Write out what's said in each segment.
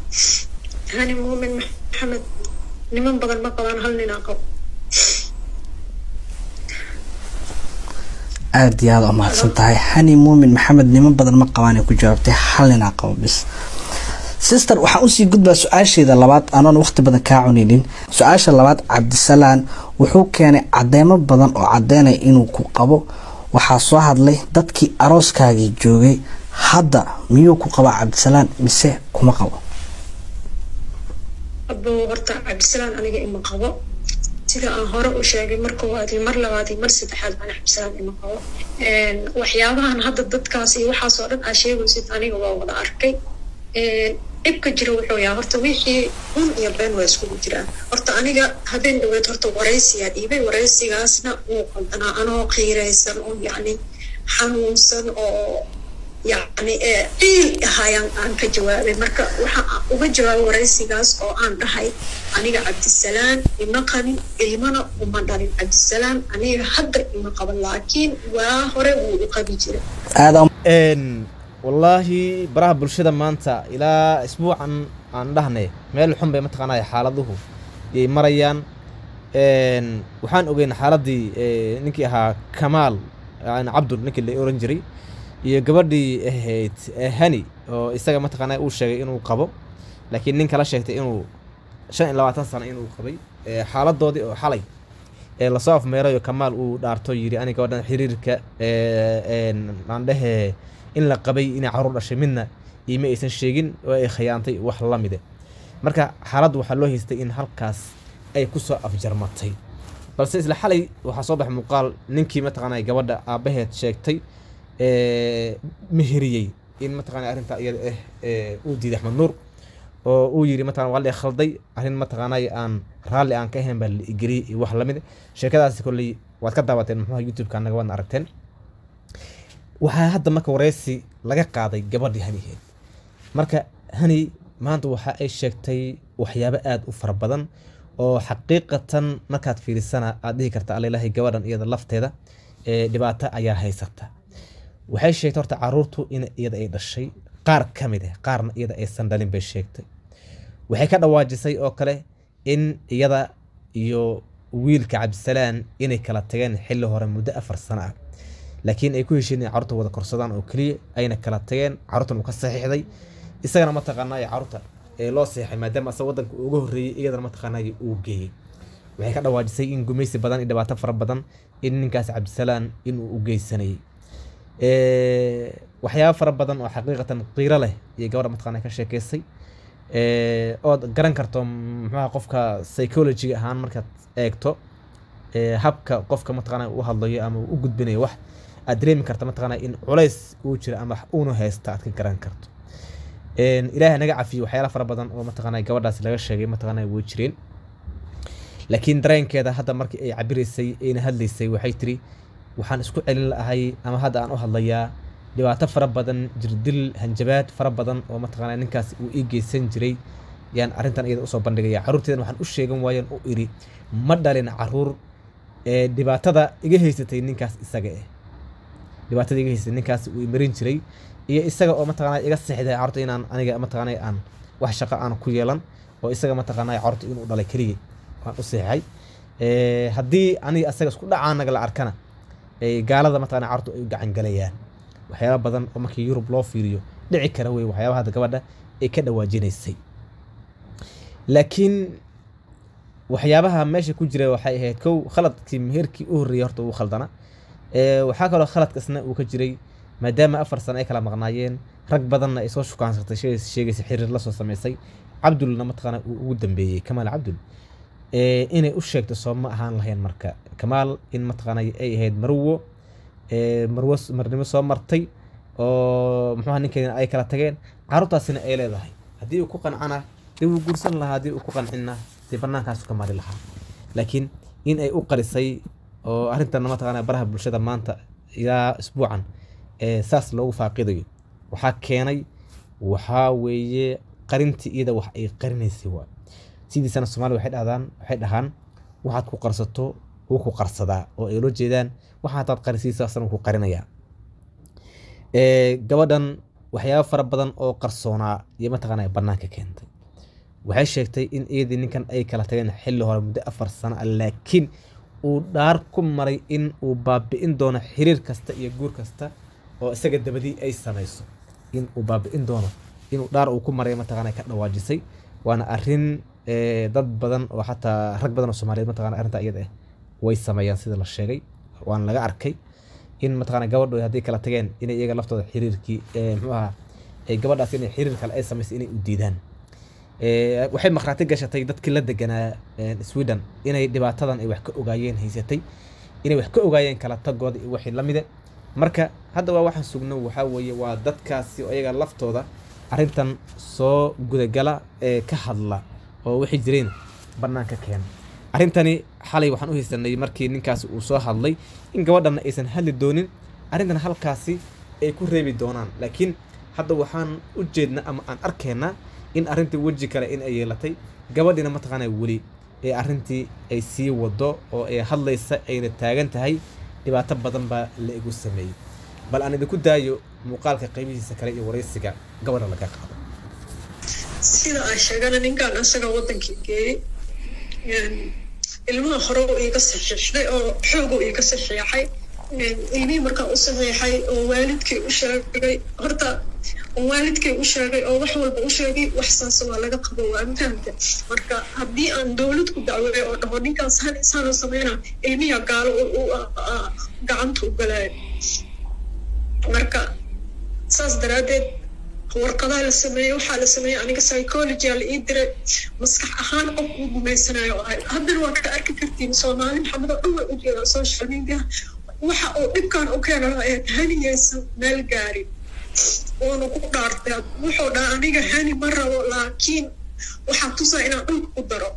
هاني مؤمن محمد نمن بدل ما قبان هل نناقب aad iyo aad u mahadsan tahay Hani Muumin Maxamed niman badan ma qabaan ku jawaabtay hal ina qabo bis sister waxa uu sii gudbaa su'aasheeda labaad aanan waqti badan ka cuninin su'aasha labaad Cabdisalaan wuxuu keenay cadeemo badan oo cadeynay inuu ku qabo waxa soo hadlay dadkii arooskaagi joogay hadda miyuu ku qaba Cabdisalaan mise kuma qabo abo horta Cabdisalaan aniga ima qabo sida aan hore u sheegay markuu waadi mar labaad mar saddexaad aan Cabdisalaan ima qabo waxyaabahan hadda dadkaas iyo waxa soo dhan sheegaysid aniga waa wada arkay ibka jiro wuxuu yahay horta wixii iyo been waa isku jiraan horta aniga habeen dhaweed horta wareysiga dhiibay wareysigaasna uu qaldana anoo qiiraysan oo yani xanuunsan oo يعني إيه هاي عن كجواب مركا وجا جواب ورئيسياس أو عن رهاي أنا عبد السلام المقام إيمانا ومدار عبد السلام أنا حضر إيمان قبل لكن وهره وقبيجر هذا والله براه برشة ما أنت إلى أسبوع عن رهني ما الحين بمتقناي حالته مريان وحان أوجين حالتي نكيها كمال يعني عبد نكي اللي أورنجري iyo gabadhii ahayd Hani oo isaga mataqaanay uu sheegay inuu qabo laakiin ninka la sheegtay inuu 25 sano inuu qabay xaaladoodii oo xalay la soo afmeeray Kamaal uu dhaarto yiri aniga gabadhan xiriirka aan dhahay in la qabay in caruur dhashay midna ima aysan sheegin oo ay khiyaantay wax la mid ah marka xaalad waxa loo haystay in halkaas ay ku soo afjarmatay balse isla xalay waxa soo baxay muuqaal ninkii mataqaanay gabadha aabaheed sheegtay مهريي إن متقنع أرنت أودي أحمد نور ويري مثلا والله خلدي أرن متقنع أن رالي أن كهم بالإجري وحلا من شركة هذه كلي واتكتب واتن محو يوتيوب كان نجوان أركتن وهذا ما كوريسي لقى قاضي جبردي هني هاد مركا هني ما عنده وحق الشكتي وحيابات أفر بدن وحقيقة ما كانت في السنة أديه كرت على الله جبران إذا لفت هذا دبعته أيها هي سبته waxay sheegtay horta caruurtu in iyada ay dhashay qaar kamid ah qaarna iyada ay sandalin bay sheegtay waxay ka dhawaajisay oo kale in iyada iyo wiilka Cabdisalaan inay kala tageen xilli hore muddo 4 sano ah laakiin ay ku heshiinayeen caruurta wada korsadaan oo kaliya ayna kala tageen caruurtan uu ka saxiixday isagana ma taqaanay caruurta ee loo saxiixay maadaama asoo wadanka ugu horeeyay iyadana ma taqaanay uu geeyay waxay ka dhawaajisay in gumaysi badan iyo dhibaato fara badan in ninkaas Cabdisalaan inuu u geysanay waxyaabo fara badan oo xaqiiqatan qiiro leh iyo gabadha mataqaanay ka sheekeysay oo garan karto maxaa qofka psychology ahaan marka eegto habka qofka mataqaanay u hadlayo ama u gudbinayo wax aad dareemi karto mataqaanay in culays uu jiro ama uu haysto aad ka garan karto ilaahay naga cafiyo waxyaabo fara badan oo mataqaanay gabadhaas laga sheegay mataqaanay way jireen laakiin dareenkeeda hadda markii ay cabiraysay ayna hadlaysay waxay tiri waxaan isku celin lahay ama hadda aan u hadlayaa dhibaato fara badan jirdil hanjabaad fara badan oo mataqaanay ninkaas uu ii geysan jiray yaan arintan iyada u soo bandhigaya caruurteedan waxaan u sheegan waayeen oo iri ma dhalin caruur dhibaatada iga haysatay ninkaas isaga dhibaatada iga haysatay ninkaas uu marin jiray iyo isaga oo mataqaanay iga saxiday caruurta inaan aniga mataqaanay aan wax shaqo aan ku yeelan oo isaga mataqaanay caruurta inuu dhalay kaliya waan u saxiixay haddii aniga asaga isku dhacaanaga la arkana gaalada mataqaanay caruurtu ay gacan galayaan waxyaabo badan oo markii Yurub loo fiiriyo dhici kara way waxyaabaha hadda gabadha ay ka dhawaajinaysay laakiin waxyaabaha meesha ku jira waxay ahayd kow khaladkii meherkii u horeeyay horta uu khaldana waxa kale oo khaladkaasna uu ka jiray maadaama 4 sano ay kala maqnaayeen rag badanna ay soo shukaansatay sheegaysay xiriir la soo sameysay Cabdulna mataqaanay uu ugu dambeeyay Kamaal Cabdul inay u sheegto soo ma ahaan lahayn marka Kamaal in mataqaanay ay ahayd marnimo soo martay oo muxuu ninkeena ay kala tageen caruurtaasina ay leedahay hadii uu ku qancana dib u guursan lahaa hadii uu ku qancina si banaankaas ka mari lahaa laakiin in ay u qarisay oo arintan mataqaanay baraha bulshada maanta ilaa isbuucan saas loogu faaqidayo waxa keenay waxa weeye qarintii iyada wax ay qarinaysay waa sidii sana Soomaali waxay dhahaan waxaad ku qarsato oo ku qarsadaa oo ay loo jeedaan waxaad qarsiisa san ku qarinaya gabadhan waxyaabo fara badan oo qarsoona iyo mataqaanay banaanka keentay waxay sheegtay in iyadii ninkan ay kala tageen xilli hore muddo 4 sano laakiin uu dhaar ku maray in uu baabi'in doono xiriir kasta iyo guur kasta oo isaga dabadii ay samayso in uu baabi'in doono inuu dhaar uu ku maray mataqaanaa ka dhawaajisay waana arrin dad badan oo xataa rag badan oo Soomaaliyeed mataqaanaa arrinta iyada way sameeyaan sida la sheegay waan laga arkay in mataqaanaa gabadhu haddii kala tageen inay iyaga laftooda xiriirkii muxuu ahaa ay gabadhaas inay xiriir kale ay samaysay inay u diidaan waxay maqraati gashatay dadkii la deganaa Sweden inay dhibaatadan ay wax ka ogaayeen haysatay inay wax ka ogaayeen kala tagooda iyo wixii la mid ah marka hadda waa waxaan sugno waxa weeye waa dadkaasi oo iyaga laftooda arrintan soo gudagala ka hadla oo wixii jireen banaanka keen arrintani xalay waxaan u haysanay markii ninkaas uu soo hadlay in gabadhana aysan hadli doonin arrintan halkaasi ay ku reebi doonaan laakiin hadda waxaan u jeednaa ama aan arkaynaa in arrintii waji kale in ay yeelatay gabadhina mataqaanaa weli ee arrintii ay sii wado oo ay hadlaysa ayna taagan tahay dhibaato badan baa la igu sameeyay bal aan idinku daayo muuqaalka qaybihiisa kale iyo wareysiga gabadha laga qaado sida ay sheegana ninkan asaga wadankii geeyay ilmaha hore uu iga saxiixday oo xoog uu iga saxiixay ilmihii markaa u saxiixay oo waalidkay u sheegay horta waalidkay u sheegay oo wax walba u sheegay wax saas waa laga qabo waa fahamta marka haddii aan dawlad ku dacweeyo oo dhaho ninkaas saanoo sameynaa ilmiha gaalo gacanta u galaayo marka saas daraadeed warqadaha la sameeyey waxaa la sameeyey aniga psychology la ii diray maskax ahaan qof uu gumaysanayo ahay haddana waa ka arki kartiin Soomaali maxamed oo dhan way u jeedaan social media waxa uu dhibkan u keenayo ee haniyeysa meel gaari oona ku dhaartay wuxuu dhahay aniga hani ma rabo laakiin waxaa tusaa inaan dhulka ku daro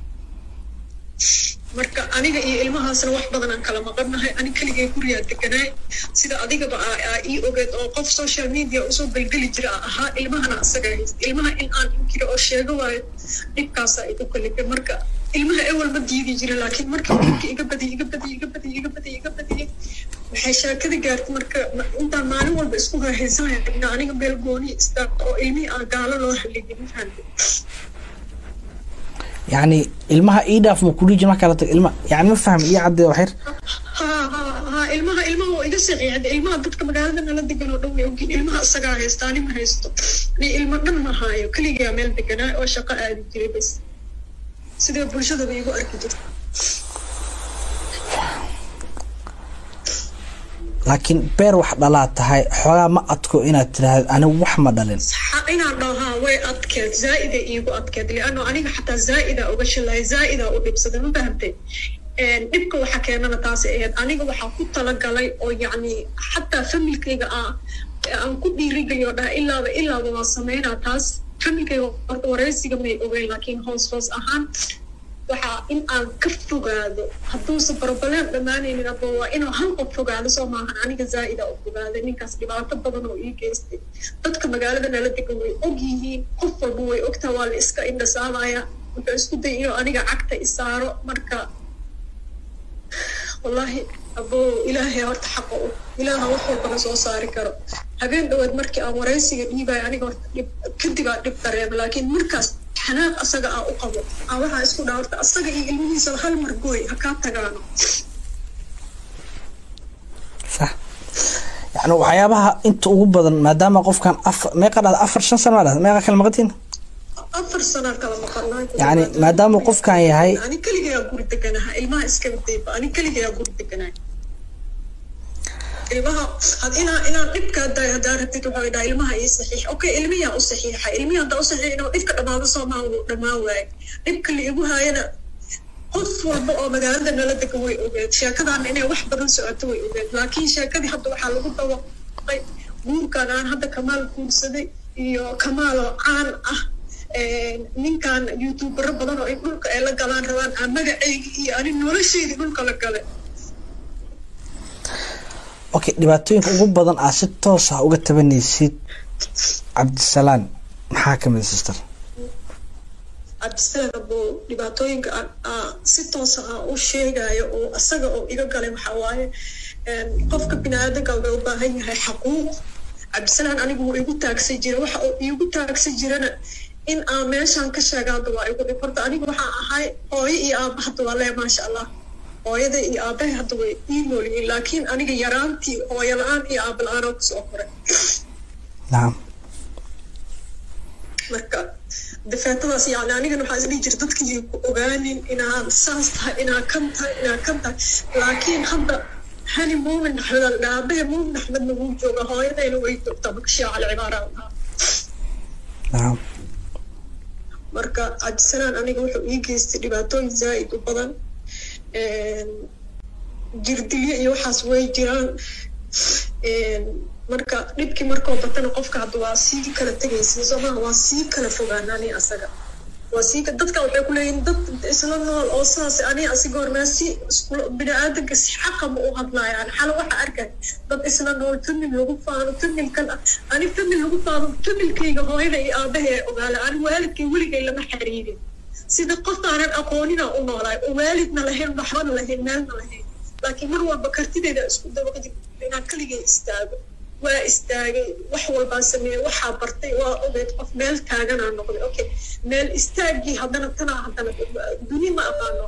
marka aniga iyo ilmahaasna wax badan aan kala maqannahay ani kaligay guriga deganaay sida adigaba ii ogeed oo qof social media usoo galgali jira ahaa ilmahana asaga haysta ilmaha in aan inkiro oo sheego waayo dhibkaasa igu kalifay marka ilmaha ewel ma diidi jira laakiin markii dhibka iga badiyay waxay sheekada gaartay marka intaan maalin walba isku raahaysanaya ina aniga meel gooni istaag oo ilmihii aan gaalo loo haligin fahamtay يعني ilmaha idaaf ma kulii jima kala tag ilma yani ma fahmi iyo cadde waxir ilmaha oo iga saxiixday ilmaha dadka magaalada nala degan oo dhow ogin ilmaha asaga haystaani ma haysto ni ilma dhan ma haayo kaliya meel deganaa oo shaqo aadi jiray bas sidee bulshada bay igu arki jirtay laakiin beer wax dhalaa tahay xogaa ma adko inaad tiraahdo anigu wax ma dhalin inaan dhahaa way adkeed zaa'ida iigu adkeed li'anno aniga xataa zaa'ida uga shilay zaa'ida u dhibsaday ma fahamtay dhibka waxa keenana taasi ahayd aniga waxaa ku talagalay oo yacni xataa familkayga aan ku dhiirigeliyo dhaha ilaaba waa sameynaa taas familkayga horta wareysiga may ogeyn laakiin hoos ahaan waxa in aan ka fogaado hadduusan problem dhammaanaynin hadba waa inuu hal qof fogaado soo maahan aniga zaa'ida u fogaaday ninkaas dhibaato badan oo ii geystay dadka magaalada nala degan way og yihiin qof walba way ogtaa waa la iska indhasaamaya wuxuu isku day inuu aniga cagta isaaro marka wallaahi aboo ilaahay horta xaqa u ilaaha wax walbana soo saari karo habeen dhawaad markii aan wareysiga dhiibayo aniga horta kadib aa dhib dareema laakiin markaas xanaaq asaga u qabo waxaa isku dhawarta asaga iyo ilmihiisa hal mar gooy ha kaa tagaano صح يعني waxyaabaha inta ugu badan maadaama qofkan meeqa dhad 4 sano dhad meeqa kala maqtiin 4 sano kala maqnaa يعني maadaama qofkan yahay ani kaliya guri deganaha ilmaha iska wadayba ani kaliya guri deganaha ilmaha inaan dhibka daaratid waxa ay dhahay ilmaha ii saxiix okay ilmiya u saxiixa ilmiya hadda u saxiix inuu dhibka dhamaado Soomaaliya dhamaan waay dhibka la igu haayana qof walba oo magaalada nala degan way ogeed sheekadan inay wax badan socoto way ogeed laakiin sheekadii hadda waxaa lagu dawaqay guurkan aan hadda Kamaal guursaday iyo Kamaal oo caan ah ninkan youtuber badan oo dhulka ay la galaan rabaan aan magacayga iyo ani noloshayda dhulka la galay okay dhibaatooyinka ugu badan aad si toos ah uga tabanaysid Cabdisalaan maxaa ka mid sister Cabdisalaan abo dhibaatooyinka si toos ah u sheegayo oo asaga oo iga galay waxa waaye qofka bini'aadamka uu u baahan yahay xaquuq Cabdisalaan anigu wuu igu taagsan jiray waxa uu igu taagsan jirana in aan meeshaan ka sheega hadda waa igu dhib horta aniga waxaan ahay hooyo iyo aabba hadda waa lee maasha allah hooyada iyo aabbahay hadda way ii noolyihiin laakiin aniga yaraantii hooyo la-aan iyo aabba la-aanoo kusoo koray nacam marka difeetadaas yani anigana waxaa isdhihi jira dadkii ku ogaanin inaan saas tahay inaan kan tahay laakiin hadda hani muumin axmed al dhaabahe muumin axmedna wuu jooga hooyadayna way joogtaa makashiya cali cibaara lahaa nacam marka cabdisalaan aniga wuxuu ii geystay dhibaatooyin zaa'id u badan jirdilyo iyo waxaas way jiraan marka dhibkii markoo batana qofka hadda waa sii kala tegaysa somaha waa sii kala fogaan ani asaga waa sii dadka waxay ku leeyihin dad isla nool oo sidaas ani asiga hormaa si bini-aadanka si xaqama u hadlaayaan xala waxa arkay dad isla nool famil lagu faano familkan ani famil lagu faano familkayga hooyada iyo aabaha ee ogaala ani waalidkay weligay lama xiriirin sida qof aanan aqoonina u noolaay oo waalidna lahayn waxbana lahayn meelna lahayn laakiin mar walba kartideeda isku dabaqdi inaan kaligay istaago waa istaagay wax walbaa sameeyey waxaa bartay waa ogeyd qof meel taaganaa noqday okay meel istaagii haddana tanaa haddana duni ma aqaano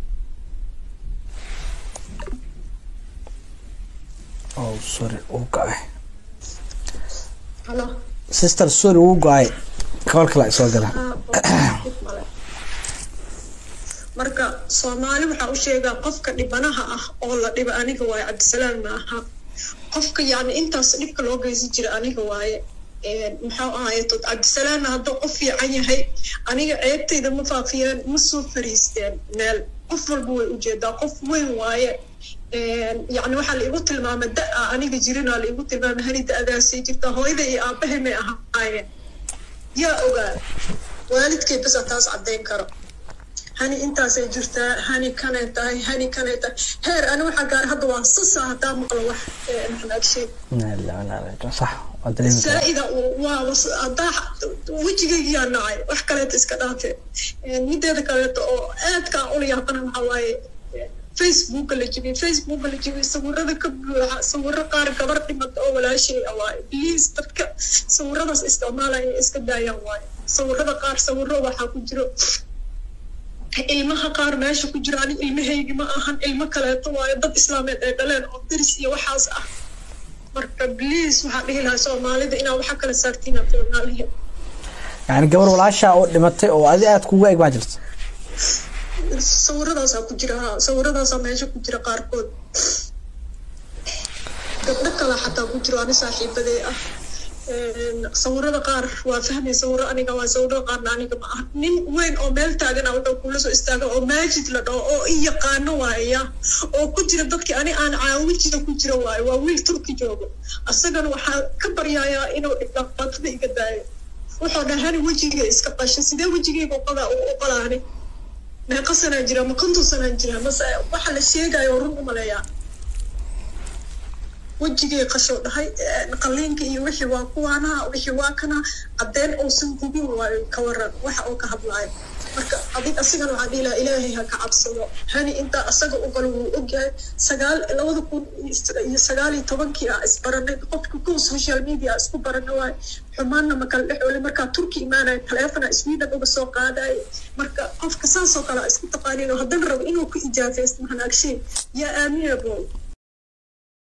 oh sorry uu go-ay halo sister sorry uu go-ay kool kale soo gala marka soomaali waxaa u sheegaa qofka dhibanaha ah oo la dhiba aniga waaye cabdisalaan ma aha qofka yani intaas dhibka loo geysan jira aniga waaye maxaa ahaye tod cabdisalaanna hadduu qof fiican yahay aniga ceebtayda ma faafiyeen ma soo fariisteen meel qof walba way ujeedaa qof weyn waaye yani waxaa la igu tilmaamay da-a aniga jirinaa la igu tilmaamay hani da-adaasay jirtaa hooyada iyo aabahay may ahaayeen yaa ogaa waalidkay basa taas caddayn karo hani intaasay jirtaa hani kanay tahay heer ani waxaa gaara hadda waa sasa hadaa maqlo wax maxamagsheeg صح saa'ida waa hadaa wejigaygiyaa nacay wax kaleeto iska dhaafee mideeda kaleeto oo aadkaa ula yaaqana waxaa waaye facebooka la jibiyey sawirada ka buuxa sawiro qaar gabar dhimata oo walaashay waaye please dadka sawiradaas isticmaalaya inay iska daayaan waaye sawirada qaar sawiro waxaa ku jiro ilmaha qaar meesha ku jira ani ilmahaygi ma ahan ilmo kaleeto waayo dad islaameed ay dhaleen oo diris iyo waxaas ah marka please waxaa dhihi lahaa soomaalida inaa waxa kala saartiin afoonaaliya يعني قبل ولاasha oo dhimatay oo adi aad kugu eeg baa jirta sawiradaasa ku jira sawiradaasa meesha ku jira qaarkood gabdho kale xataa ku jiro ani saaxiibadee ah sawirada qaar waa fahmay sawiro aniga waa sawiro qaarna aniga ma aha nin weyn oo meel taagana wuxuu kula soo istaaga oo maajid la dhaho oo i yaqaano waaya oo ku jira dadkii ani aan caawinjida ku jira waayo waa wiil turki joogo asagana waxaa ka baryayaa inuu dhibaatada iga daayo wuxuu dhahani wejiga iska qasha sidee wejigayga u qalaani meeqa sanaa jira ma 50 sanaa jira mase waxa la sheegayo run u maleeyaa wejigay qasho dhahay qaliinka iyo wixii waa kuwaana wixii waa kana cadeen uusan gubin waayo ka waran waxa uu ka hadlaayo marka adig asigana waxaa dhihi lahaa ilaahay ha ka cabsado hani intaa asaga u galo wuu ogyahay 2019 ah isbaranay qofka ku social media isku barana waay xumaanna ma kala dhex oli markaa turki imaanaya taleefona sweden uga soo qaadaay marka qofka saasoo kale isku taqaaniin oo haddana rabo inuu ku ijaafaysto mahanaagsheen yaa aamina bool